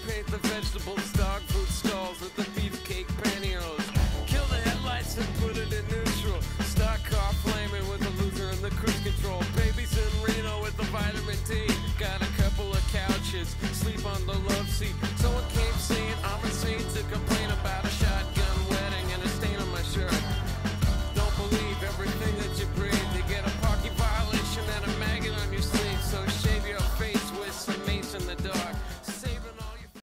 paint the vegetables, dog food stalls with the beefcake pantyhose. Kill the headlights and put it in neutral. Stock car flaming with the Luther and the cruise control. Babies in Reno with the vitamin D. Got a couple of couches, sleep on the love seat.